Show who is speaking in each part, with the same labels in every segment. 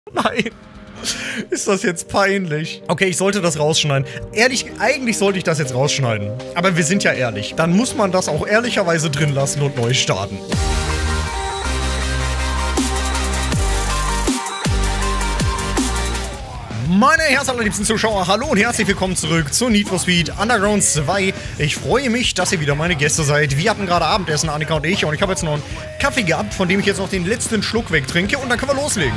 Speaker 1: Nein. Ist das jetzt peinlich? Okay, ich sollte das rausschneiden. Ehrlich, eigentlich sollte ich das jetzt rausschneiden. Aber wir sind ja ehrlich. Dann muss man das auch ehrlicherweise drin lassen und neu starten. Meine herzallerliebsten Zuschauer, hallo und herzlich willkommen zurück zu Need for Speed Underground 2. Ich freue mich, dass ihr wieder meine Gäste seid. Wir hatten gerade Abendessen, Annika und ich habe jetzt noch einen Kaffee gehabt, von dem ich jetzt noch den letzten Schluck wegtrinke und dann können wir loslegen.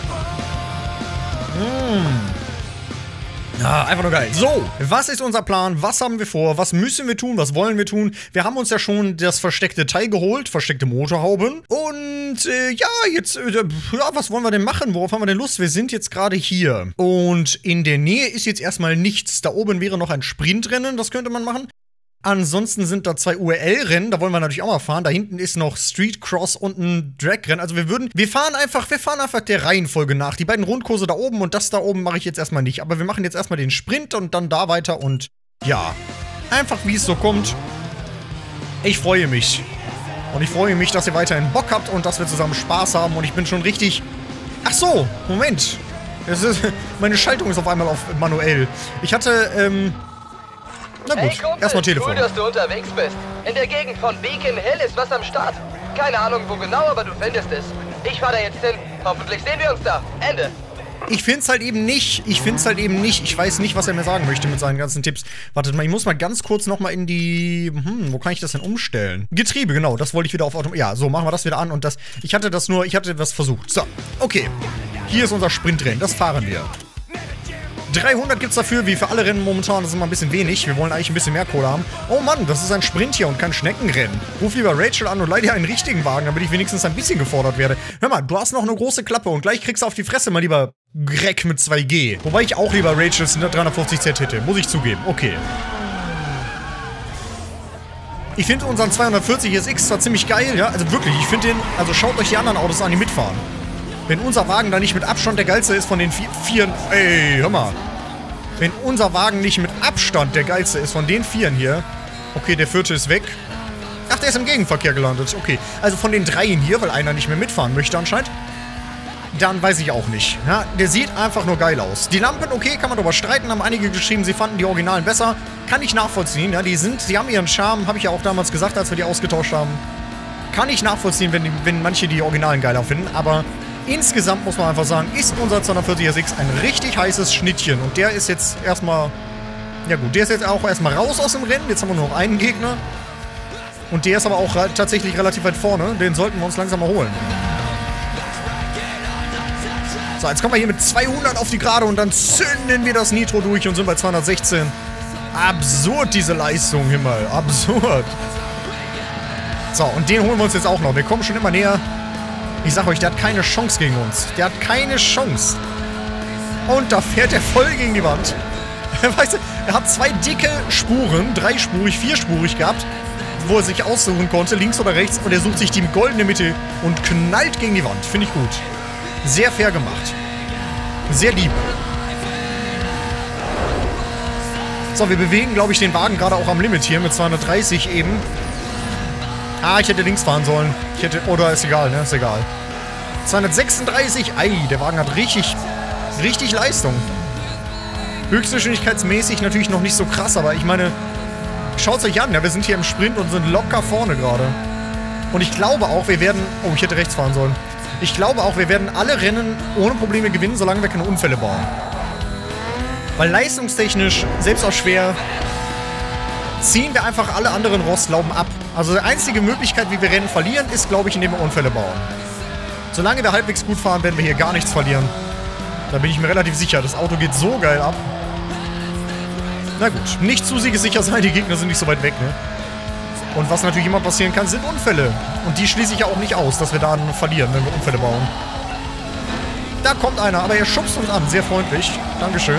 Speaker 1: Ja, einfach nur geil. So, was ist unser Plan? Was haben wir vor? Was müssen wir tun? Was wollen wir tun? Wir haben uns ja schon das versteckte Teil geholt, versteckte Motorhauben. Und ja, jetzt, ja, was wollen wir denn machen? Worauf haben wir denn Lust? Wir sind jetzt gerade hier. Und in der Nähe ist jetzt erstmal nichts. Da oben wäre noch ein Sprintrennen, das könnte man machen. Ansonsten sind da 2 URL-Rennen, da wollen wir natürlich auch mal fahren. Da hinten ist noch Street Cross und ein Drag-Rennen. Also wir fahren einfach der Reihenfolge nach. Die beiden Rundkurse da oben und das da oben mache ich jetzt erstmal nicht. Aber wir machen jetzt erstmal den Sprint und dann da weiter und ja, einfach wie es so kommt. Ich freue mich. Und ich freue mich, dass ihr weiterhin Bock habt und dass wir zusammen Spaß haben. Und ich bin schon richtig... Ach so, Moment. Meine Schaltung ist auf einmal auf manuell. Ich hatte, na gut,
Speaker 2: hey,
Speaker 1: erstmal Telefon.
Speaker 2: Cool, dass du unterwegs bist. In der Gegend von Beacon Hill ist was am Start. Keine Ahnung wo genau, aber du findest es. Ich fahr da jetzt hin. Hoffentlich sehen wir uns da. Ende.
Speaker 1: Ich find's halt eben nicht. Ich weiß nicht, was er mir sagen möchte mit seinen ganzen Tipps. Wartet mal, ich muss mal ganz kurz nochmal in die... wo kann ich das denn umstellen? Getriebe, genau, das wollte ich wieder auf Auto... Ja, so, machen wir das wieder an und das... Ich hatte was versucht. So, okay. Hier ist unser Sprintrennen, das fahren wir. 300 gibt's dafür, wie für alle Rennen momentan, das ist immer ein bisschen wenig. Wir wollen eigentlich ein bisschen mehr Kohle haben. Oh Mann, das ist ein Sprint hier und kein Schneckenrennen. Ruf lieber Rachel an und leih dir einen richtigen Wagen, damit ich wenigstens ein bisschen gefordert werde. Hör mal, du hast noch eine große Klappe und gleich kriegst du auf die Fresse, mein lieber Greg mit 2G. Wobei ich auch lieber Rachels 350Z hätte, muss ich zugeben. Okay. Ich finde unseren 240 SX zwar ziemlich geil, ja, also wirklich, ich finde den, also schaut euch die anderen Autos an, die mitfahren. Wenn unser Wagen da nicht mit Abstand der geilste ist von den vieren... Ey, hör mal. Wenn unser Wagen nicht mit Abstand der geilste ist von den vieren hier... Okay, der vierte ist weg. Ach, der ist im Gegenverkehr gelandet. Okay, also von den dreien hier, weil einer nicht mehr mitfahren möchte anscheinend. Dann weiß ich auch nicht. Ja, der sieht einfach nur geil aus. Die Lampen, okay, kann man darüber streiten. Haben einige geschrieben, sie fanden die Originalen besser. Kann ich nachvollziehen. Ja, die haben ihren Charme. Habe ich ja auch damals gesagt, als wir die ausgetauscht haben. Kann ich nachvollziehen, wenn manche die Originalen geiler finden. Aber... insgesamt muss man einfach sagen, ist unser 240SX ein richtig heißes Schnittchen. Und der ist jetzt erstmal... Ja gut, der ist jetzt auch erstmal raus aus dem Rennen. Jetzt haben wir nur noch einen Gegner. Und der ist aber auch tatsächlich relativ weit vorne. Den sollten wir uns langsam mal holen. So, jetzt kommen wir hier mit 200 auf die Gerade und dann zünden wir das Nitro durch und sind bei 216. Absurd, diese Leistung, Himmel. Absurd. So, und den holen wir uns jetzt auch noch. Wir kommen schon immer näher. Ich sag euch, der hat keine Chance gegen uns. Der hat keine Chance. Und da fährt er voll gegen die Wand. Weißt du, er hat 2 dicke Spuren, 3-spurig, 4-spurig gehabt, wo er sich aussuchen konnte, links oder rechts. Und er sucht sich die goldene Mitte und knallt gegen die Wand. Finde ich gut. Sehr fair gemacht. Sehr lieb. So, wir bewegen, glaube ich, den Wagen gerade auch am Limit hier mit 230 eben. Ah, ich hätte links fahren sollen. Oder ist egal, ne? Ist egal. 236, ei, der Wagen hat richtig Leistung. Höchstgeschwindigkeitsmäßig natürlich noch nicht so krass, aber ich meine, schaut's euch an, ja, wir sind hier im Sprint und sind locker vorne gerade. Und ich glaube auch, wir werden... Oh, ich hätte rechts fahren sollen. Ich glaube auch, wir werden alle Rennen ohne Probleme gewinnen, solange wir keine Unfälle bauen. Weil leistungstechnisch, selbst auch schwer... ziehen wir einfach alle anderen Rostlauben ab. Also die einzige Möglichkeit, wie wir Rennen verlieren, ist, glaube ich, indem wir Unfälle bauen. Solange wir halbwegs gut fahren, werden wir hier gar nichts verlieren. Da bin ich mir relativ sicher. Das Auto geht so geil ab. Na gut, nicht zu siegessicher sein, die Gegner sind nicht so weit weg, ne? Und was natürlich immer passieren kann, sind Unfälle. Und die schließe ich ja auch nicht aus, dass wir dann verlieren, wenn wir Unfälle bauen. Da kommt einer, aber er schubst uns an. Sehr freundlich. Dankeschön.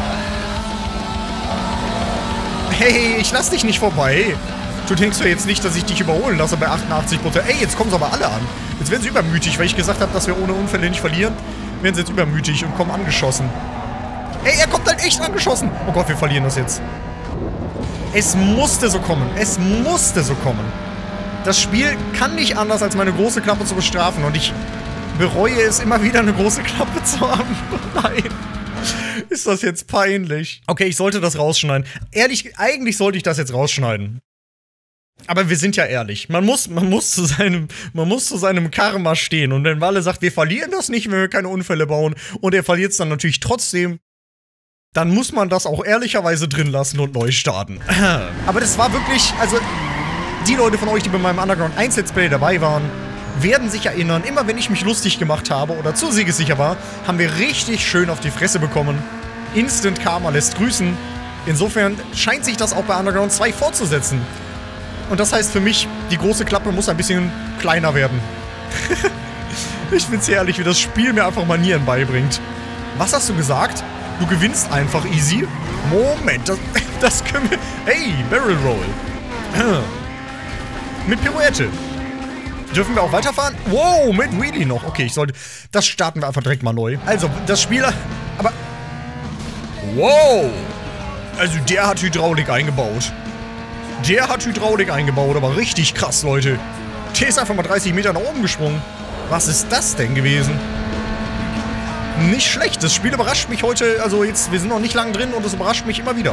Speaker 1: Hey, ich lass dich nicht vorbei. Du denkst ja jetzt nicht, dass ich dich überholen lasse bei 88%. Ey, jetzt kommen sie aber alle an. Jetzt werden sie übermütig, weil ich gesagt habe, dass wir ohne Unfälle nicht verlieren. Werden sie jetzt übermütig und kommen angeschossen. Ey, er kommt halt echt angeschossen. Oh Gott, wir verlieren das jetzt. Es musste so kommen. Es musste so kommen. Das Spiel kann nicht anders, als meine große Klappe zu bestrafen. Und ich bereue es immer wieder, eine große Klappe zu haben. Nein. Ist das jetzt peinlich? Okay, ich sollte das rausschneiden. Ehrlich, eigentlich sollte ich das jetzt rausschneiden. Aber wir sind ja ehrlich. Man muss zu seinem Karma stehen. Und wenn Walle sagt, wir verlieren das nicht, wenn wir keine Unfälle bauen, und er verliert es dann natürlich trotzdem, dann muss man das auch ehrlicherweise drin lassen und neu starten. Aber das war wirklich, also, die Leute von euch, die bei meinem Underground 1 Let's Play dabei waren, werden sich erinnern, immer wenn ich mich lustig gemacht habe oder zu siegessicher war, haben wir richtig schön auf die Fresse bekommen. Instant Karma lässt grüßen. Insofern scheint sich das auch bei Underground 2 fortzusetzen. Und das heißt für mich, die große Klappe muss ein bisschen kleiner werden. Ich find's herrlich, wie das Spiel mir einfach Manieren beibringt. Was hast du gesagt? Du gewinnst einfach easy? Moment, das können wir... Hey, Barrel Roll. Mit Pirouette. Dürfen wir auch weiterfahren? Wow, mit Wheelie noch. Okay, ich sollte... Das starten wir einfach direkt mal neu. Also, das Spiel... Aber... Wow! Also, der hat Hydraulik eingebaut. Der hat Hydraulik eingebaut, aber richtig krass, Leute. Der ist einfach mal 30 Meter nach oben gesprungen. Was ist das denn gewesen? Nicht schlecht. Das Spiel überrascht mich heute... Also, jetzt... Wir sind noch nicht lang drin und es überrascht mich immer wieder.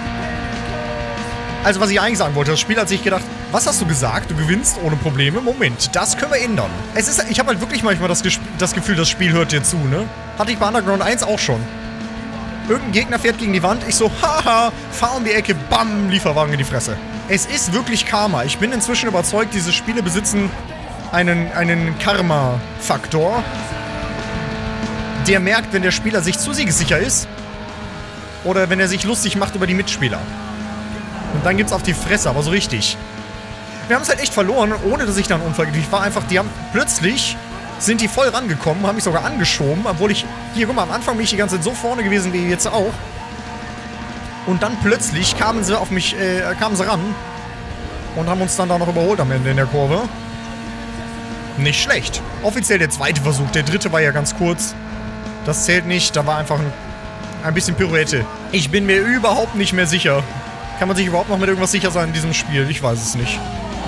Speaker 1: Also, was ich eigentlich sagen wollte, das Spiel hat sich gedacht, was hast du gesagt? Du gewinnst ohne Probleme? Moment, das können wir ändern. Ich habe halt wirklich manchmal das Gefühl, das Spiel hört dir zu, ne? Hatte ich bei Underground 1 auch schon. Irgendein Gegner fährt gegen die Wand, ich so, haha, fahr um die Ecke, bam, Lieferwagen in die Fresse. Es ist wirklich Karma. Ich bin inzwischen überzeugt, diese Spiele besitzen einen Karma-Faktor, der merkt, wenn der Spieler sich zu siegessicher ist oder wenn er sich lustig macht über die Mitspieler. Und dann gibt's auf die Fresse, aber so richtig. Wir haben es halt echt verloren, ohne dass ich da einen Unfall gekriegt habe. Ich war einfach, plötzlich sind die voll rangekommen, haben mich sogar angeschoben, obwohl hier, guck mal, am Anfang bin ich die ganze Zeit so vorne gewesen wie jetzt auch. Und dann plötzlich kamen sie ran und haben uns dann da noch überholt am Ende in der Kurve. Nicht schlecht. Offiziell der zweite Versuch, der dritte war ja ganz kurz. Das zählt nicht, da war einfach ein bisschen Pirouette. Ich bin mir überhaupt nicht mehr sicher. Kann man sich überhaupt noch mit irgendwas sicher sein in diesem Spiel? Ich weiß es nicht.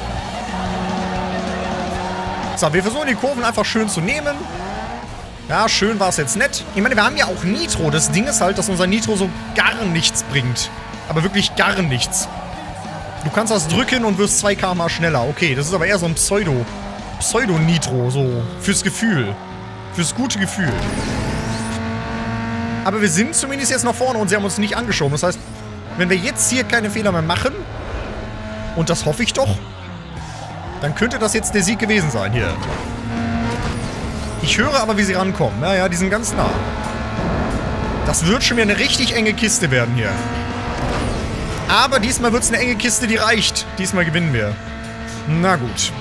Speaker 1: So, wir versuchen die Kurven einfach schön zu nehmen. Ja, schön war es jetzt nett. Ich meine, wir haben ja auch Nitro. Das Ding ist halt, dass unser Nitro so gar nichts bringt. Aber wirklich gar nichts. Du kannst das drücken und wirst 2 km/h schneller. Okay, das ist aber eher so ein Pseudo-Nitro, so fürs Gefühl. Fürs gute Gefühl. Aber wir sind zumindest jetzt nach vorne und sie haben uns nicht angeschoben. Das heißt, wenn wir jetzt hier keine Fehler mehr machen, und das hoffe ich doch, dann könnte das jetzt der Sieg gewesen sein hier. Ich höre aber, wie sie rankommen. Naja, die sind ganz nah. Das wird schon wieder eine richtig enge Kiste werden hier. Aber diesmal wird es eine enge Kiste, die reicht. Diesmal gewinnen wir. Na gut.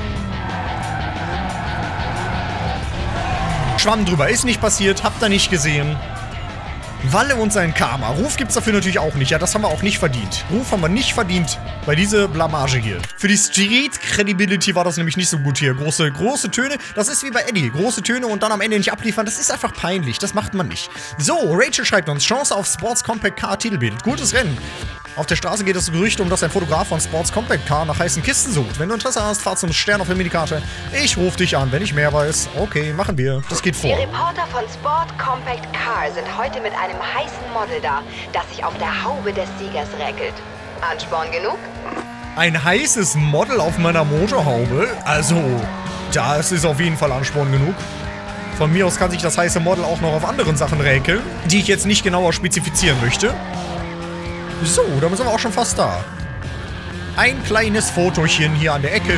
Speaker 1: Schwamm drüber. Ist nicht passiert. Habt ihr nicht gesehen. Walle und sein Karma. Ruf gibt's dafür natürlich auch nicht. Ja, das haben wir auch nicht verdient. Ruf haben wir nicht verdient bei dieser Blamage hier. Für die Street Credibility war das nämlich nicht so gut hier. Große Töne. Das ist wie bei Eddie. Große Töne und dann am Ende nicht abliefern. Das ist einfach peinlich. Das macht man nicht. So, Rachel schreibt uns. Chance auf Sports Compact Car Titelbild. Gutes Rennen. Auf der Straße geht das Gerücht um, dass ein Fotograf von Sports Compact Car nach heißen Kisten sucht. Wenn du Interesse hast, fahr zum Stern auf der Minikarte. Ich rufe dich an, wenn ich mehr weiß. Okay, machen wir. Das geht vor.
Speaker 3: Die Reporter von Sport Compact Car sind heute mit einem heißen Model da, das sich auf der Haube des Siegers räkelt. Ansporn genug?
Speaker 1: Ein heißes Model auf meiner Motorhaube? Also, das ist auf jeden Fall Ansporn genug. Von mir aus kann sich das heiße Model auch noch auf anderen Sachen räkeln, die ich jetzt nicht genauer spezifizieren möchte. So, da sind wir auch schon fast da. Ein kleines Fotochen hier an der Ecke.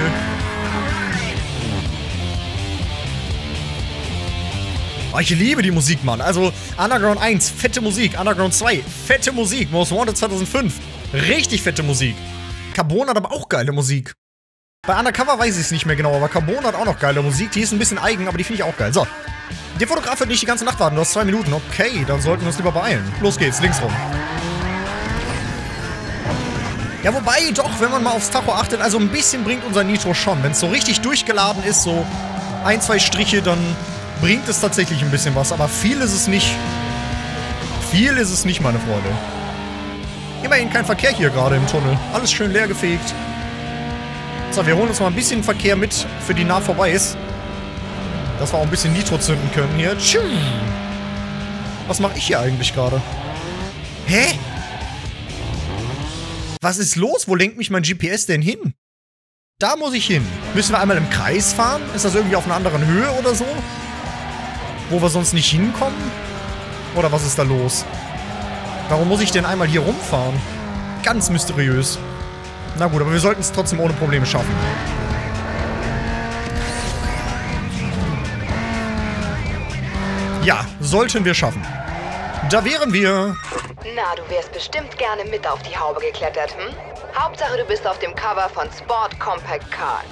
Speaker 1: Oh, ich liebe die Musik, Mann. Also, Underground 1, fette Musik. Underground 2, fette Musik. Most Wanted 2005, richtig fette Musik. Carbon hat aber auch geile Musik. Bei Undercover weiß ich es nicht mehr genau, aber Carbon hat auch noch geile Musik. Die ist ein bisschen eigen, aber die finde ich auch geil. So, der Fotograf wird nicht die ganze Nacht warten. Du hast 2 Minuten. Okay, dann sollten wir uns lieber beeilen. Los geht's, links rum. Ja, wobei, doch, wenn man mal aufs Tacho achtet, also ein bisschen bringt unser Nitro schon. Wenn es so richtig durchgeladen ist, so 1, 2 Striche, dann bringt es tatsächlich ein bisschen was. Aber viel ist es nicht. Viel ist es nicht, meine Freunde. Immerhin kein Verkehr hier gerade im Tunnel. Alles schön leer gefegt. So, wir holen uns mal ein bisschen Verkehr mit, für die nah vorbei ist. Dass wir auch ein bisschen Nitro zünden können hier. Tschuh. Was mache ich hier eigentlich gerade? Hä? Was ist los? Wo lenkt mich mein GPS denn hin? Da muss ich hin. Müssen wir einmal im Kreis fahren? Ist das irgendwie auf einer anderen Höhe oder so? Wo wir sonst nicht hinkommen? Oder was ist da los? Warum muss ich denn einmal hier rumfahren? Ganz mysteriös. Na gut, aber wir sollten es trotzdem ohne Probleme schaffen. Ja, sollten wir schaffen. Da wären wir.
Speaker 3: Na, du wärst bestimmt gerne mit auf die Haube geklettert, hm? Hauptsache, du bist auf dem Cover von Sport Compact Car.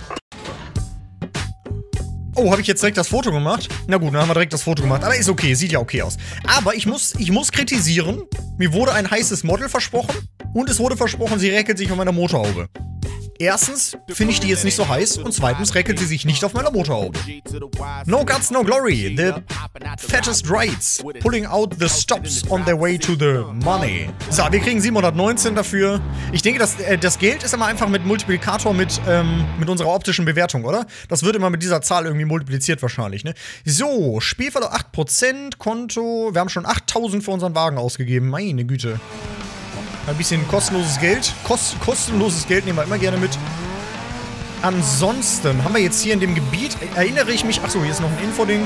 Speaker 1: Oh, habe ich jetzt direkt das Foto gemacht? Na gut, dann haben wir direkt das Foto gemacht. Aber ist okay, sieht ja okay aus. Aber ich muss kritisieren, mir wurde ein heißes Model versprochen und es wurde versprochen, sie räkelt sich auf meiner Motorhaube. Erstens finde ich die jetzt nicht so heiß und zweitens räkelt sie sich nicht auf meiner Motorhaube. No Guts, No Glory. The fattest rides. Pulling out the stops on their way to the money. So, wir kriegen 719 dafür. Ich denke, das Geld ist immer einfach mit Multiplikator mit unserer optischen Bewertung, oder? Das wird immer mit dieser Zahl irgendwie multipliziert wahrscheinlich, ne? So, Spielverlust 8%, Konto. Wir haben schon 8000 für unseren Wagen ausgegeben. Meine Güte. Ein bisschen kostenloses Geld. Kostenloses Geld nehmen wir immer gerne mit. Ansonsten haben wir jetzt hier in dem Gebiet, erinnere ich mich, achso, hier ist noch ein Infoding.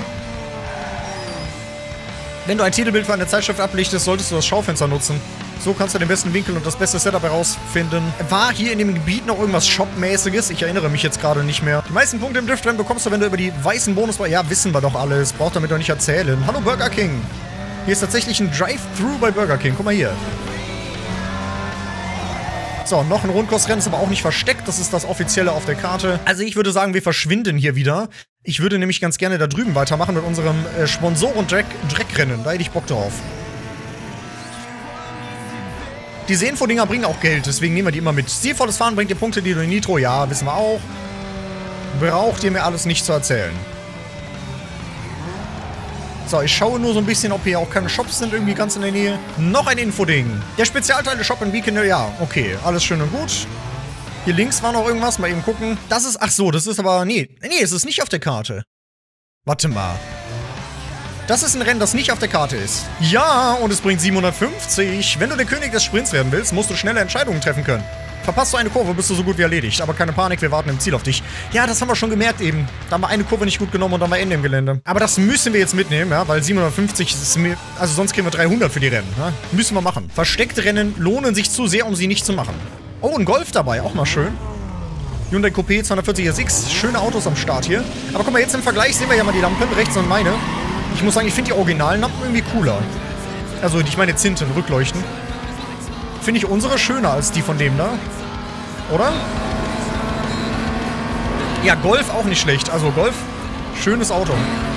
Speaker 1: Wenn du ein Titelbild für eine Zeitschrift ablichtest, solltest du das Schaufenster nutzen. So kannst du den besten Winkel und das beste Setup herausfinden. War hier in dem Gebiet noch irgendwas Shop-mäßiges? Ich erinnere mich jetzt gerade nicht mehr. Die meisten Punkte im Driftrennen bekommst du, wenn du über die weißen Bonus... Ja, wissen wir doch alles. Braucht damit doch nicht erzählen. Hallo Burger King. Hier ist tatsächlich ein Drive-Thru bei Burger King. Guck mal hier. So, noch ein Rundkursrennen ist aber auch nicht versteckt. Das ist das Offizielle auf der Karte. Also ich würde sagen, wir verschwinden hier wieder. Ich würde nämlich ganz gerne da drüben weitermachen mit unserem Sponsoren-Dreckrennen. Da hätte ich Bock drauf. Diese Infodinger bringen auch Geld, deswegen nehmen wir die immer mit. Stilvolles Fahren bringt dir Punkte, die du in Nitro, ja, wissen wir auch. Braucht ihr mir alles nicht zu erzählen. So, ich schaue nur so ein bisschen, ob hier auch keine Shops sind, irgendwie ganz in der Nähe. Noch ein Infoding. Der Spezialteile-Shop in Beacon, ja, okay, alles schön und gut. Hier links war noch irgendwas, mal eben gucken. Das ist, ach so, das ist aber, nee, es ist nicht auf der Karte. Warte mal. Das ist ein Rennen, das nicht auf der Karte ist. Ja, und es bringt 750. Wenn du der König des Sprints werden willst, musst du schnelle Entscheidungen treffen können. Verpasst du eine Kurve, bist du so gut wie erledigt. Aber keine Panik, wir warten im Ziel auf dich. Ja, das haben wir schon gemerkt eben. Da haben wir eine Kurve nicht gut genommen und dann war Ende im Gelände. Aber das müssen wir jetzt mitnehmen, ja, weil 750 ist mir... Also sonst kriegen wir 300 für die Rennen, ja. Müssen wir machen. Versteckte Rennen lohnen sich zu sehr, um sie nicht zu machen. Oh, ein Golf dabei, auch mal schön. Hyundai Coupé 240 SX, schöne Autos am Start hier. Aber guck mal, jetzt im Vergleich sehen wir ja mal die Lampen, rechts und meine. Ich muss sagen, ich finde die originalen Lampen irgendwie cooler. Also, ich meine jetzt hinten, Rückleuchten. Finde ich unsere schöner als die von dem da. Oder? Ja, Golf auch nicht schlecht. Also Golf, schönes Auto.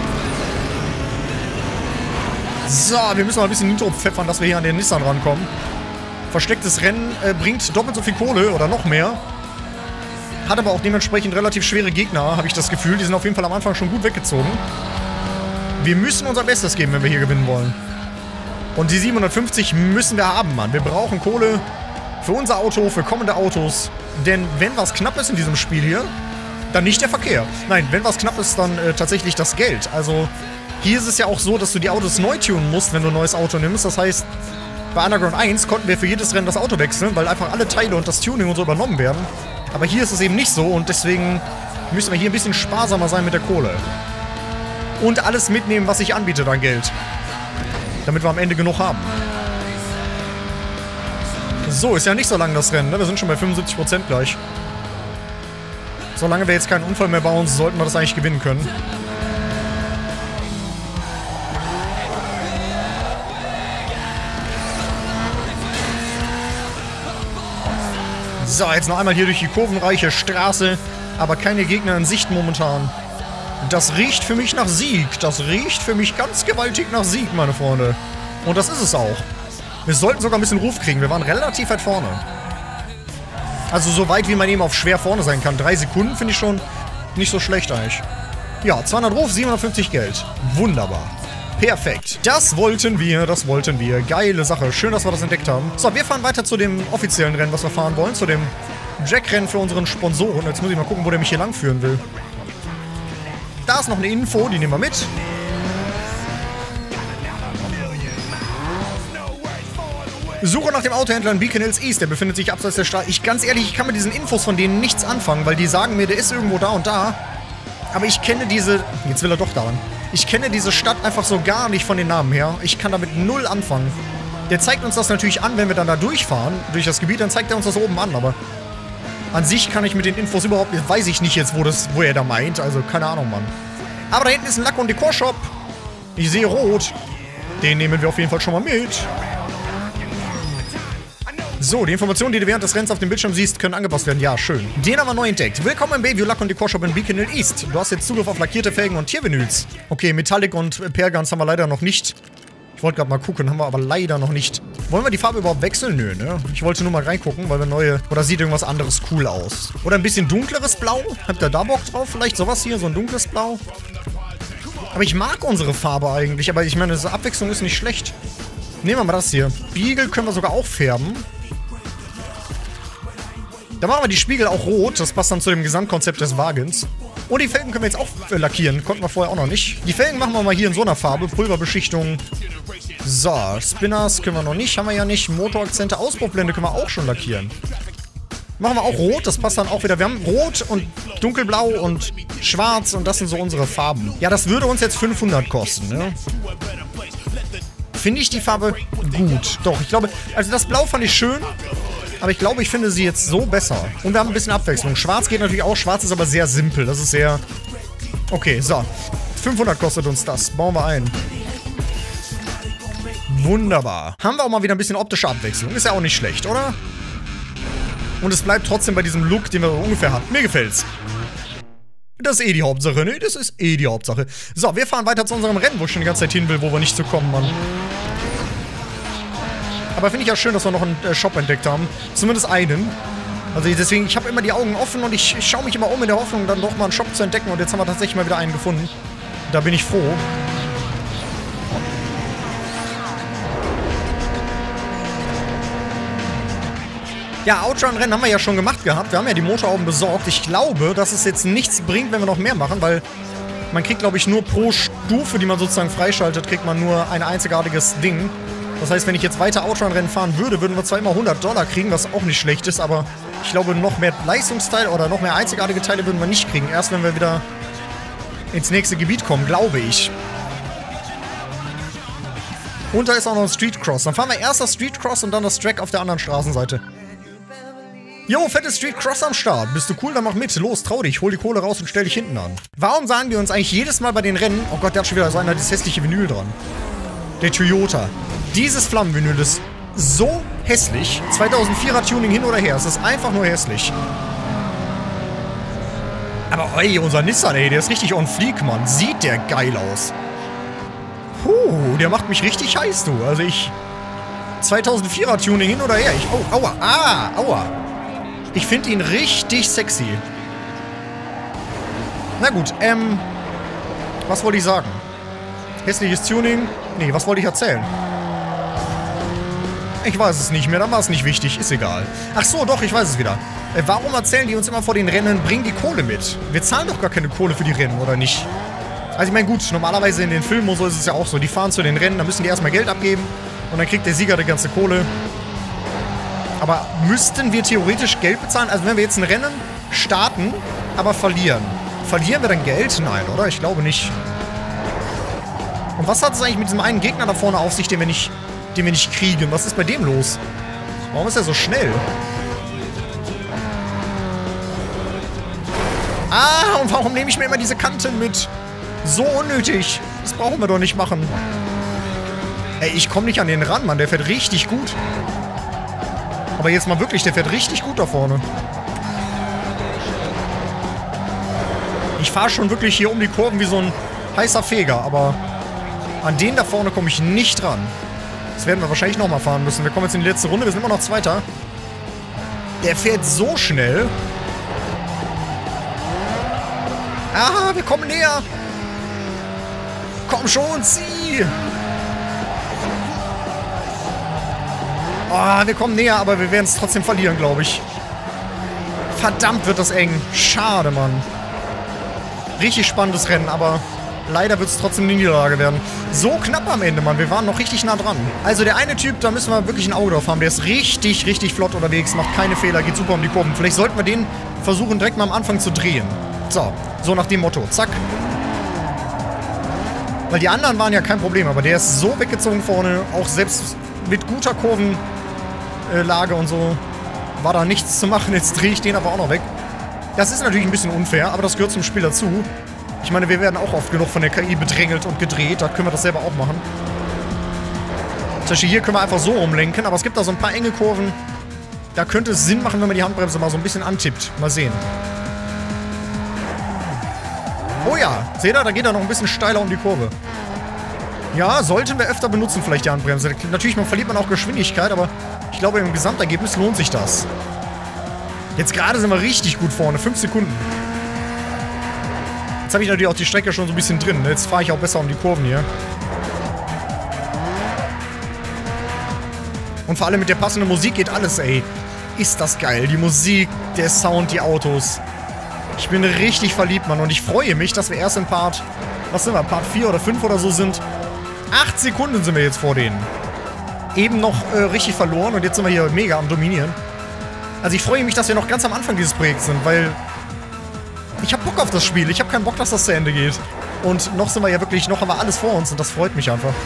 Speaker 1: So, wir müssen mal ein bisschen Nitro pfeffern, dass wir hier an den Nissan rankommen. Verstecktes Rennen bringt doppelt so viel Kohle oder noch mehr. Hat aber auch dementsprechend relativ schwere Gegner, habe ich das Gefühl. Die sind auf jeden Fall am Anfang schon gut weggezogen. Wir müssen unser Bestes geben, wenn wir hier gewinnen wollen. Und die 750 müssen wir haben, Mann. Wir brauchen Kohle für unser Auto, für kommende Autos. Denn wenn was knapp ist in diesem Spiel hier, dann nicht der Verkehr. Nein, wenn was knapp ist, dann tatsächlich das Geld. Also hier ist es ja auch so, dass du die Autos neu tunen musst, wenn du ein neues Auto nimmst. Das heißt, bei Underground 1 konnten wir für jedes Rennen das Auto wechseln, weil einfach alle Teile und das Tuning und so übernommen werden. Aber hier ist es eben nicht so und deswegen müssen wir hier ein bisschen sparsamer sein mit der Kohle. Und alles mitnehmen, was sich anbietet an Geld. Damit wir am Ende genug haben. So, ist ja nicht so lang das Rennen, ne? Wir sind schon bei 75% gleich. Solange wir jetzt keinen Unfall mehr bauen, sollten wir das eigentlich gewinnen können. So, jetzt noch einmal hier durch die kurvenreiche Straße. Aber keine Gegner in Sicht momentan. Das riecht für mich nach Sieg. Das riecht für mich ganz gewaltig nach Sieg, meine Freunde. Und das ist es auch. Wir sollten sogar ein bisschen Ruf kriegen. Wir waren relativ weit vorne. Also so weit, wie man eben auf schwer vorne sein kann. 3 Sekunden finde ich schon nicht so schlecht eigentlich. Ja, 200 Ruf, 750 Geld. Wunderbar. Perfekt. Das wollten wir, das wollten wir. Geile Sache. Schön, dass wir das entdeckt haben. So, wir fahren weiter zu dem offiziellen Rennen, was wir fahren wollen. Zu dem Jack-Rennen für unseren Sponsoren. Jetzt muss ich mal gucken, wo der mich hier lang führen will. Da ist noch eine Info, die nehmen wir mit. Suche nach dem Autohändler in Beacon Hills East, der befindet sich abseits der Stadt. Ganz ehrlich, ich kann mit diesen Infos von denen nichts anfangen, weil die sagen mir, der ist irgendwo da und da. Aber ich kenne diese... Jetzt will er doch daran. Ich kenne diese Stadt einfach so gar nicht von den Namen her. Ich kann damit null anfangen. Der zeigt uns das natürlich an, wenn wir dann da durchfahren, durch das Gebiet, dann zeigt er uns das oben an, aber... An sich kann ich mit den Infos überhaupt... Weiß ich nicht jetzt, wo er da meint, also keine Ahnung, Mann. Aber da hinten ist ein Lack- und Dekorshop. Ich sehe rot. Den nehmen wir auf jeden Fall schon mal mit. So, die Informationen, die du während des Rennens auf dem Bildschirm siehst, können angepasst werden. Ja, schön. Den haben wir neu entdeckt. Willkommen im Bayview Lack- und Dekorshop in Beacon Hill East. Du hast jetzt Zugriff auf lackierte Felgen und Tiervinyls. Okay, Metallic und Pergans haben wir leider noch nicht. Ich wollte gerade mal gucken, haben wir aber leider noch nicht. Wollen wir die Farbe überhaupt wechseln? Nö, ne? Ich wollte nur mal reingucken, weil wir neue... Oder sieht irgendwas anderes cool aus? Oder ein bisschen dunkleres Blau? Habt ihr da Bock drauf? Vielleicht sowas hier, so ein dunkles Blau? Aber ich mag unsere Farbe eigentlich. Aber ich meine, diese Abwechslung ist nicht schlecht. Nehmen wir mal das hier. Spiegel können wir sogar auch färben. Da machen wir die Spiegel auch rot. Das passt dann zu dem Gesamtkonzept des Wagens. Und die Felgen können wir jetzt auch lackieren. Konnten wir vorher auch noch nicht. Die Felgen machen wir mal hier in so einer Farbe. Pulverbeschichtung. So, Spinners können wir noch nicht. Haben wir ja nicht. Motorakzente, Auspuffblende können wir auch schon lackieren. Machen wir auch rot. Das passt dann auch wieder. Wir haben rot und dunkelblau und schwarz. Und das sind so unsere Farben. Ja, das würde uns jetzt 500 kosten, ne? Finde ich die Farbe gut. Doch, ich glaube... Also das Blau fand ich schön. Aber ich glaube, ich finde sie jetzt so besser. Und wir haben ein bisschen Abwechslung. Schwarz geht natürlich auch. Schwarz ist aber sehr simpel. Das ist sehr... Okay, so. 500 kostet uns das. Bauen wir ein. Wunderbar. Haben wir auch mal wieder ein bisschen optische Abwechslung. Ist ja auch nicht schlecht, oder? Und es bleibt trotzdem bei diesem Look, den wir ungefähr hatten. Mir gefällt's. Das ist eh die Hauptsache, ne? Das ist eh die Hauptsache. So, wir fahren weiter zu unserem Rennen, wo ich schon die ganze Zeit hin will, wo wir nicht zu kommen, Mann. Aber finde ich ja schön, dass wir noch einen Shop entdeckt haben. Zumindest einen. Also deswegen, ich habe immer die Augen offen und ich schaue mich immer um in der Hoffnung, dann doch mal einen Shop zu entdecken. Und jetzt haben wir tatsächlich mal wieder einen gefunden. Da bin ich froh. Ja, Outrun-Rennen haben wir ja schon gemacht gehabt. Wir haben ja die Motorhauben besorgt. Ich glaube, dass es jetzt nichts bringt, wenn wir noch mehr machen, weil man kriegt, glaube ich, nur pro Stufe, die man sozusagen freischaltet, kriegt man nur ein einzigartiges Ding. Das heißt, wenn ich jetzt weiter Outrun-Rennen fahren würde, würden wir zwar immer $100 kriegen, was auch nicht schlecht ist, aber ich glaube, noch mehr Leistungsteile oder noch mehr einzigartige Teile würden wir nicht kriegen. Erst wenn wir wieder ins nächste Gebiet kommen, glaube ich. Und da ist auch noch ein Street Cross. Dann fahren wir erst das Street Cross und dann das Track auf der anderen Straßenseite. Jo, fettes Street Cross am Start. Bist du cool? Dann mach mit. Los, trau dich. Hol die Kohle raus und stell dich hinten an. Warum sagen wir uns eigentlich jedes Mal bei den Rennen... Oh Gott, der hat schon wieder so ein das hässliche Vinyl dran. Der Toyota. Dieses Flammenvinyl ist so hässlich. 2004er Tuning hin oder her. Es ist einfach nur hässlich. Aber ey, unser Nissan, ey, der ist richtig on fleek, Mann. Sieht der geil aus. Der macht mich richtig heiß, du. Also ich... 2004er Tuning hin oder her. Oh, aua. Aua. Ich finde ihn richtig sexy. Na gut, was wollte ich sagen? Hässliches Tuning? Nee, was wollte ich erzählen? Ich weiß es nicht mehr, dann war es nicht wichtig, ist egal. Ach so, doch, ich weiß es wieder. Warum erzählen die uns immer vor den Rennen, bring die Kohle mit? Wir zahlen doch gar keine Kohle für die Rennen, oder nicht? Also ich meine, gut, normalerweise in den Filmen und so ist es ja auch so. Die fahren zu den Rennen, da müssen die erstmal Geld abgeben und dann kriegt der Sieger die ganze Kohle. Aber müssten wir theoretisch Geld bezahlen? Also wenn wir jetzt ein Rennen starten, aber verlieren. Verlieren wir dann Geld? Nein, oder? Ich glaube nicht. Und was hat es eigentlich mit diesem einen Gegner da vorne auf sich, den wir nicht kriegen? Was ist bei dem los? Warum ist er so schnell? Und warum nehme ich mir immer diese Kanten mit? So unnötig. Das brauchen wir doch nicht machen. Ey, ich komme nicht an den ran, Mann. Der fährt richtig gut. Aber jetzt mal wirklich, der fährt richtig gut da vorne. Ich fahre schon wirklich hier um die Kurven wie so ein heißer Feger, aber an den da vorne komme ich nicht ran. Das werden wir wahrscheinlich nochmal fahren müssen. Wir kommen jetzt in die letzte Runde, wir sind immer noch Zweiter. Der fährt so schnell. Wir kommen näher. Komm schon, zieh. Wir kommen näher, aber wir werden es trotzdem verlieren, glaube ich. Verdammt wird das eng. Schade, Mann. Richtig spannendes Rennen, aber leider wird es trotzdem eine Niederlage werden. So knapp am Ende, Mann. Wir waren noch richtig nah dran. Also der eine Typ, da müssen wir wirklich ein Auge drauf haben. Der ist richtig, richtig flott unterwegs, macht keine Fehler, geht super um die Kurven. Vielleicht sollten wir den versuchen, direkt mal am Anfang zu drehen. So nach dem Motto. Zack. Weil die anderen waren ja kein Problem, aber der ist so weggezogen vorne, auch selbst mit guter Kurvenlage und so, war da nichts zu machen. Jetzt drehe ich den aber auch noch weg. Das ist natürlich ein bisschen unfair, aber das gehört zum Spiel dazu. Ich meine, wir werden auch oft genug von der KI bedrängelt und gedreht. Da können wir das selber auch machen. Zum Beispiel hier können wir einfach so rumlenken, aber es gibt da so ein paar enge Kurven. Da könnte es Sinn machen, wenn man die Handbremse mal so ein bisschen antippt. Mal sehen. Oh ja, seht ihr? Da geht er noch ein bisschen steiler um die Kurve. Ja, sollten wir öfter benutzen vielleicht die Handbremse. Natürlich, verliert man auch Geschwindigkeit, aber ich glaube, im Gesamtergebnis lohnt sich das. Jetzt gerade sind wir richtig gut vorne. 5 Sekunden. Jetzt habe ich natürlich auch die Strecke schon so ein bisschen drin. Jetzt fahre ich auch besser um die Kurven hier. Und vor allem mit der passenden Musik geht alles, ey. Ist das geil. Die Musik, der Sound, die Autos. Ich bin richtig verliebt, Mann. Und ich freue mich, dass wir erst in Part 4 oder 5 oder so sind. 8 Sekunden sind wir jetzt vor denen. Eben noch richtig verloren und jetzt sind wir hier mega am Dominieren. Also ich freue mich, dass wir noch ganz am Anfang dieses Projekts sind, weil ich habe Bock auf das Spiel. Ich habe keinen Bock, dass das zu Ende geht. Und noch sind wir ja wirklich, noch haben wir alles vor uns und das freut mich einfach.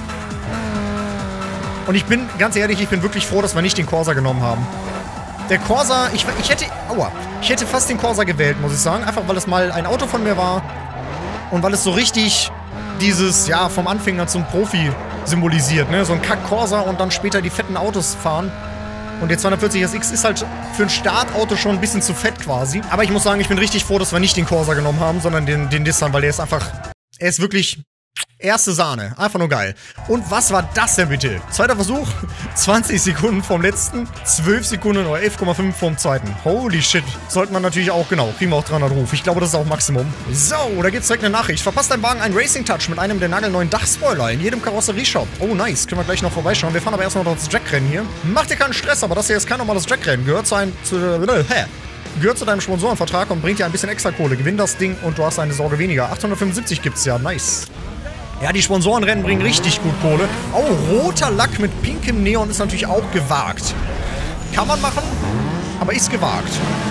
Speaker 1: Und ich bin, ganz ehrlich, ich bin wirklich froh, dass wir nicht den Corsa genommen haben. Der Corsa, ich hätte fast den Corsa gewählt, muss ich sagen. Einfach, weil es mal ein Auto von mir war. Und weil es so richtig dieses, ja, vom Anfänger zum Profi symbolisiert, ne? So ein Kack-Corsa und dann später die fetten Autos fahren. Und der 240 SX ist halt für ein Startauto schon ein bisschen zu fett quasi. Aber ich muss sagen, ich bin richtig froh, dass wir nicht den Corsa genommen haben, sondern den Nissan, weil der ist einfach, er ist wirklich erste Sahne. Einfach nur geil. Und was war das denn bitte? Zweiter Versuch, 20 Sekunden vom letzten, 12 Sekunden oder 11,5 vom zweiten. Holy shit. Sollten wir natürlich auch, genau, kriegen wir auch 300 Ruf. Ich glaube, das ist auch Maximum. So, da gibt's direkt eine Nachricht. Verpasst dein Wagen einen Racing-Touch mit einem der nagelneuen Dachspoiler in jedem Karosserieshop. Oh, nice. Können wir gleich noch vorbeischauen. Wir fahren aber erstmal noch das Jack-Rennen hier. Mach dir keinen Stress, aber das hier ist kein normales Jack-Rennen. Gehört zu deinem Sponsorenvertrag und bringt dir ein bisschen extra Kohle. Gewinn das Ding und du hast eine Sorge weniger. 875 gibt's ja. Nice. Ja, die Sponsorenrennen bringen richtig gut Kohle. Oh, roter Lack mit pinkem Neon ist natürlich auch gewagt. Kann man machen, aber ist gewagt.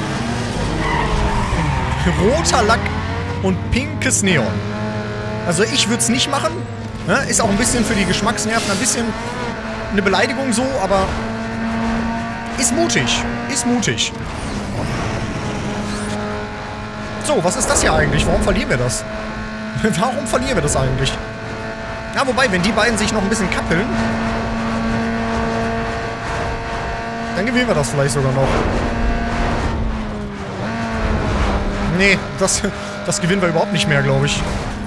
Speaker 1: Roter Lack und pinkes Neon. Also ich würde es nicht machen. Ne? Ist auch ein bisschen für die Geschmacksnerven ein bisschen eine Beleidigung so, aber ist mutig. Ist mutig. So, was ist das hier eigentlich? Warum verlieren wir das? Warum verlieren wir das eigentlich? Ja, wobei, wenn die beiden sich noch ein bisschen kappeln, dann gewinnen wir das vielleicht sogar noch. Nee, das gewinnen wir überhaupt nicht mehr, glaube ich.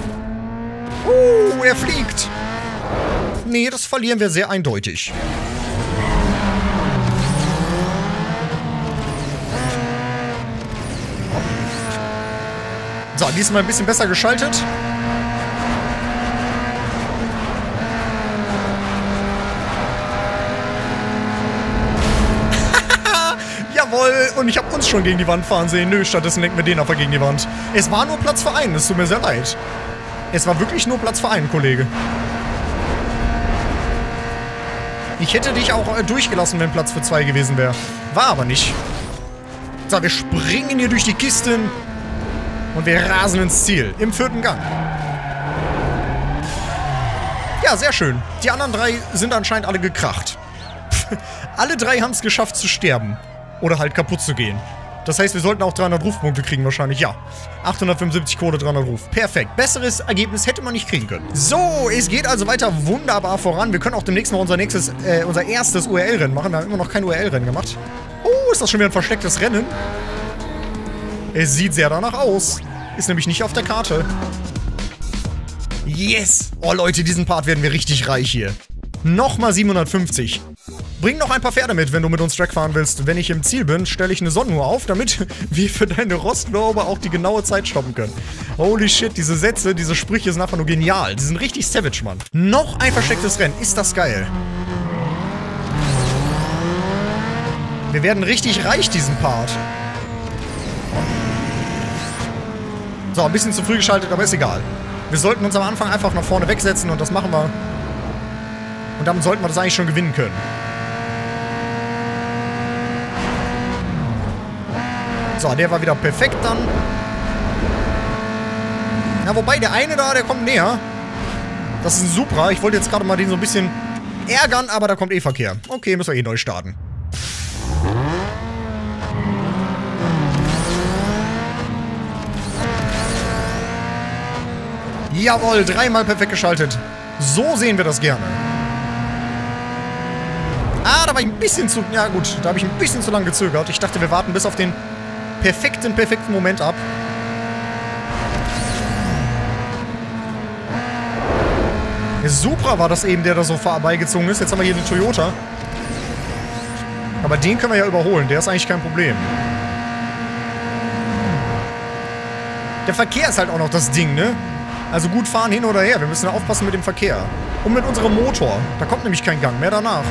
Speaker 1: Er fliegt. Nee, das verlieren wir sehr eindeutig. So, diesmal ein bisschen besser geschaltet. Jawohl, und ich habe uns schon gegen die Wand fahren sehen. Nö, stattdessen lenken wir den einfach gegen die Wand. Es war nur Platz für einen, es tut mir sehr leid. Es war wirklich nur Platz für einen, Kollege. Ich hätte dich auch durchgelassen, wenn Platz für 2 gewesen wäre. War aber nicht. So, wir springen hier durch die Kisten. Und wir rasen ins Ziel. Im 4. Gang. Ja, sehr schön. Die anderen 3 sind anscheinend alle gekracht. Alle 3 haben es geschafft zu sterben. Oder halt kaputt zu gehen. Das heißt, wir sollten auch 300 Rufpunkte kriegen wahrscheinlich. Ja. 875 Kohle, 300 Ruf. Perfekt. Besseres Ergebnis hätte man nicht kriegen können. So, es geht also weiter wunderbar voran. Wir können auch demnächst mal unser erstes URL-Rennen machen. Wir haben immer noch kein URL-Rennen gemacht. Oh, ist das schon wieder ein verstecktes Rennen? Es sieht sehr danach aus. Ist nämlich nicht auf der Karte. Yes! Oh Leute, diesen Part werden wir richtig reich hier. Nochmal 750. Bring noch ein paar Pferde mit, wenn du mit uns Track fahren willst. Wenn ich im Ziel bin, stelle ich eine Sonnenuhr auf, damit wir für deine Rostlaube auch die genaue Zeit stoppen können. Holy shit, diese Sätze, diese Sprüche sind einfach nur genial. Die sind richtig savage, Mann. Noch ein verstecktes Rennen. Ist das geil. Wir werden richtig reich, diesen Part. So, ein bisschen zu früh geschaltet, aber ist egal. Wir sollten uns am Anfang einfach nach vorne wegsetzen und das machen wir. Und damit sollten wir das eigentlich schon gewinnen können. So, der war wieder perfekt dann. Ja, wobei der eine da, der kommt näher. Das ist ein Supra. Ich wollte jetzt gerade mal den so ein bisschen ärgern, aber da kommt eh Verkehr. Okay, müssen wir eh neu starten. Jawohl, 3-mal perfekt geschaltet. So sehen wir das gerne. Ah, da war ich ein bisschen zu... Ja gut, da habe ich ein bisschen zu lange gezögert. Ich dachte, wir warten bis auf den perfekten Moment ab. Der Supra war das eben, der da so vorbeigezogen ist. Jetzt haben wir hier den Toyota. Aber den können wir ja überholen. Der ist eigentlich kein Problem. Der Verkehr ist halt auch noch das Ding, ne? Also gut fahren hin oder her. Wir müssen aufpassen mit dem Verkehr. Und mit unserem Motor. Da kommt nämlich kein Gang mehr danach.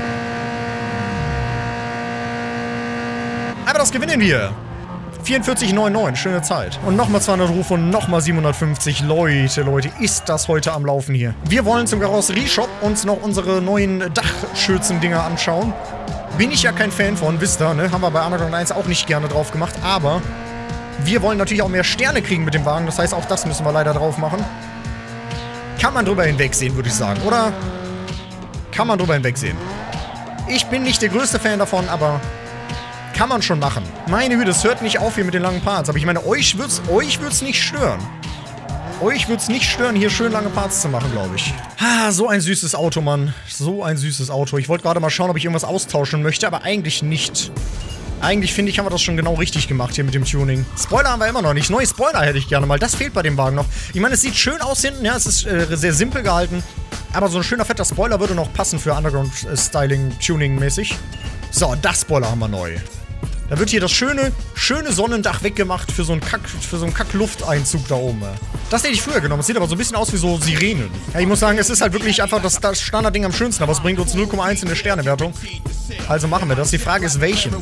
Speaker 1: Aber das gewinnen wir. 44,99. Schöne Zeit. Und nochmal 200 Rufe und nochmal 750. Leute, ist das heute am Laufen hier. Wir wollen zum Karosserieshop uns noch unsere neuen Dachschürzen-Dinger anschauen. Bin ich ja kein Fan von, wisst ihr, ne? Haben wir bei Underground 1 auch nicht gerne drauf gemacht. Aber wir wollen natürlich auch mehr Sterne kriegen mit dem Wagen. Das heißt, auch das müssen wir leider drauf machen. Kann man drüber hinwegsehen, würde ich sagen, oder? Kann man drüber hinwegsehen. Ich bin nicht der größte Fan davon, aber kann man schon machen. Meine Güte, es hört nicht auf hier mit den langen Parts. Aber ich meine, euch wird's nicht stören. Euch wird's nicht stören, hier schön lange Parts zu machen, glaube ich. Ah, so ein süßes Auto, Mann. So ein süßes Auto. Ich wollte gerade mal schauen, ob ich irgendwas austauschen möchte, aber eigentlich nicht. Eigentlich, finde ich, haben wir das schon genau richtig gemacht hier mit dem Tuning. Spoiler haben wir immer noch nicht. Neue Spoiler hätte ich gerne mal. Das fehlt bei dem Wagen noch. Ich meine, es sieht schön aus hinten. Ja, es ist sehr simpel gehalten. Aber so ein schöner, fetter Spoiler würde noch passen für Underground-Styling-Tuning-mäßig. So, das Spoiler haben wir neu. Da wird hier das schöne Sonnendach weggemacht für so einen Kack-Lufteinzug da oben. Das hätte ich früher genommen. Es sieht aber so ein bisschen aus wie so Sirenen. Ja, ich muss sagen, es ist halt wirklich einfach das Standardding am schönsten. Aber es bringt uns 0,1 in der Sternewertung. Also machen wir das. Die Frage ist, welchen?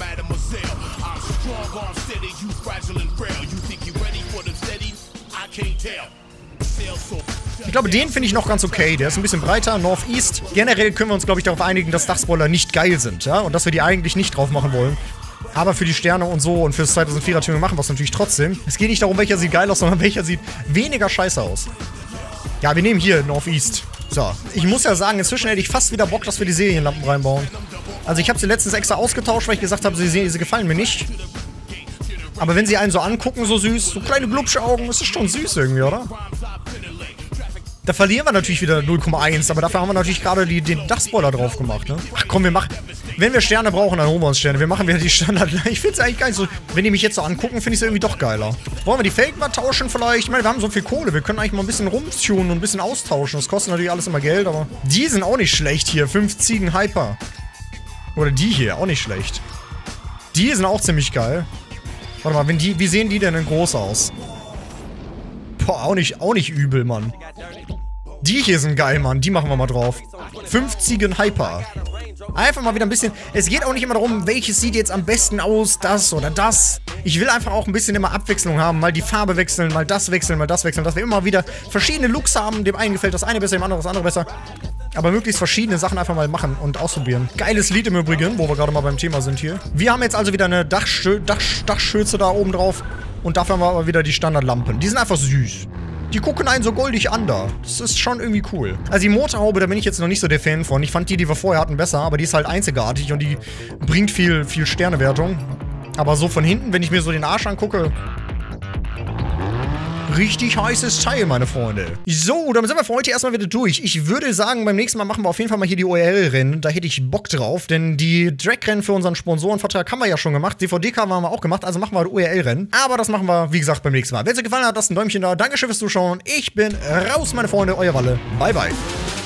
Speaker 1: Ich glaube, den finde ich noch ganz okay. Der ist ein bisschen breiter, Northeast. Generell können wir uns, glaube ich, darauf einigen, dass Dachspoiler nicht geil sind, ja? Und dass wir die eigentlich nicht drauf machen wollen. Aber für die Sterne und so und fürs 2004er Tuning machen wir es natürlich trotzdem. Es geht nicht darum, welcher sieht geil aus, sondern welcher sieht weniger scheiße aus. Ja, wir nehmen hier Northeast. So, ich muss ja sagen, inzwischen hätte ich fast wieder Bock, dass wir die Serienlampen reinbauen. Also ich habe sie letztens extra ausgetauscht, weil ich gesagt habe, sie gefallen mir nicht. Aber wenn sie einen so angucken, so süß, so kleine Glubschaugen, ist das schon süß irgendwie, oder? Da verlieren wir natürlich wieder 0,1, aber dafür haben wir natürlich gerade den Dachspoiler drauf gemacht, ne? Ach komm, wir machen... Wenn wir Sterne brauchen, dann holen wir uns Sterne. Wir machen wieder die Standard... Ich finde es eigentlich gar nicht so... Wenn die mich jetzt so angucken, finde ich es irgendwie doch geiler. Wollen wir die Felgen mal tauschen vielleicht? Ich meine, wir haben so viel Kohle. Wir können eigentlich mal ein bisschen rumtunen und ein bisschen austauschen. Das kostet natürlich alles immer Geld, aber... Die sind auch nicht schlecht hier. 5 Ziegen Hyper. Oder die hier, auch nicht schlecht. Die sind auch ziemlich geil. Warte mal, wie sehen die denn groß aus? Boah, auch nicht übel, Mann. Die hier sind geil, Mann. Die machen wir mal drauf. 5 Ziegen Hyper. Einfach mal wieder ein bisschen... Es geht auch nicht immer darum, welches sieht jetzt am besten aus, das oder das. Ich will einfach auch ein bisschen immer Abwechslung haben. Mal die Farbe wechseln, mal das wechseln, mal das wechseln. Dass wir immer wieder verschiedene Looks haben. Dem einen gefällt das eine besser, dem anderen das andere besser. Aber möglichst verschiedene Sachen einfach mal machen und ausprobieren. Geiles Lied im Übrigen, wo wir gerade mal beim Thema sind hier. Wir haben jetzt also wieder eine Dachschürze da oben drauf. Und dafür haben wir aber wieder die Standardlampen. Die sind einfach süß. Die gucken einen so goldig an da. Das ist schon irgendwie cool. Also die Motorhaube, da bin ich jetzt noch nicht so der Fan von. Ich fand die wir vorher hatten, besser. Aber die ist halt einzigartig und die bringt viel Sternewertung. Aber so von hinten, wenn ich mir so den Arsch angucke... Richtig heißes Teil, meine Freunde. So, damit sind wir für heute erstmal wieder durch. Ich würde sagen, beim nächsten Mal machen wir auf jeden Fall mal hier die ORL-Rennen. Da hätte ich Bock drauf, denn die Drag-Rennen für unseren Sponsorenvertrag haben wir ja schon gemacht. DVD-Cover haben wir auch gemacht, also machen wir ORL-Rennen. Aber das machen wir, wie gesagt, beim nächsten Mal. Wenn es euch gefallen hat, lasst ein Däumchen da. Dankeschön fürs Zuschauen. Ich bin raus, meine Freunde. Euer Walle. Bye, bye.